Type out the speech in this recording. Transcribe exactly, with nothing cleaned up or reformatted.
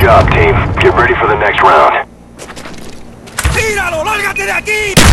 job, team. Get ready for the next round. ¡Tíralo! ¡Lárgate de aquí!